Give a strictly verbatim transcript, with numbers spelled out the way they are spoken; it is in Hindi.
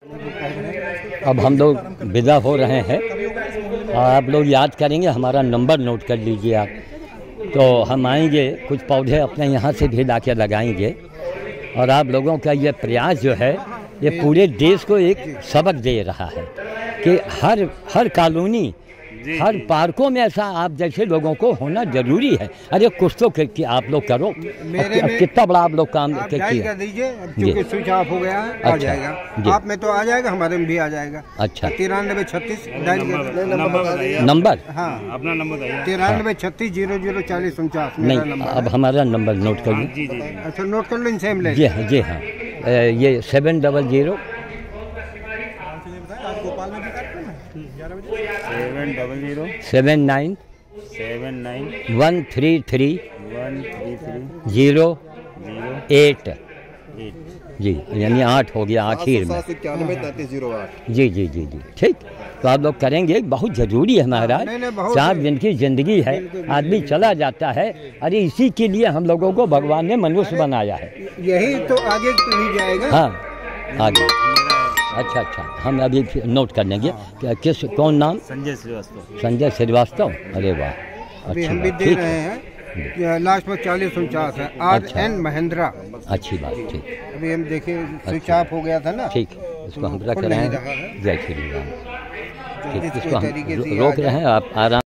अब हम लोग विदा हो रहे हैं और आप लोग याद करेंगे, हमारा नंबर नोट कर लीजिए आप। तो हम आएंगे, कुछ पौधे अपने यहाँ से भी ला के लगाएंगे और आप लोगों का ये प्रयास जो है ये पूरे देश को एक सबक दे रहा है कि हर हर कॉलोनी, हर पार्कों में ऐसा आप जैसे लोगों को होना जरूरी है। अरे कुछ तो कि आप लोग करो, मेरे में कितना बड़ा आप लोग काम आप किया कर दीजिए, क्योंकि स्विच ऑफ हो गया है। आ जाएगा, आप में तो आ जाएगा, हमारे में भी आ जाएगा। अच्छा, तिरानवे छत्तीस नंबर, हाँ अपना नंबर तिरानवे छत्तीस जीरो जीरो चालीस उनचास। नहीं, अब हमारा नंबर नोट कर लो। अच्छा, नोट कर लो, इनसे हम ले। जी हाँ, जी हाँ, ये seven double zero seven double zero seven nine seven nine one three three one three three zero zero eight eight जी, यानी आठ हो गया आखिर में। इक्यानवे तैंतीस जीरो आठ। जी जी जी जी, ठीक। तो आप लोग करेंगे, बहुत ज़रूरी है महाराज। चार दिन की ज़िंदगी है, आदमी चला जाता है। अरे इसी के लिए हम लोगों को भगवान ने मनुष्य बनाया है। यही तो आगे पीढ़ी जाएगा। हाँ, आगे। अच्छा अच्छा, हम अभी नोट कर लेंगे। हाँ। किस कौन नाम? संजय श्रीवास्तव। संजय श्रीवास्तव, अरे वाह, अभी हम भी अच्छी दे बात, रहे हैं। लास्ट में चालीस उनचास है। आर एन महेंद्रा, अच्छी बात, ठीक। अभी हम देखे स्विच ऑफ हो गया था ना, ठीक, इसको हम रख रहे हैं। जय श्री राम। ठीक, इसको हम रोक रहे हैं, आप आराम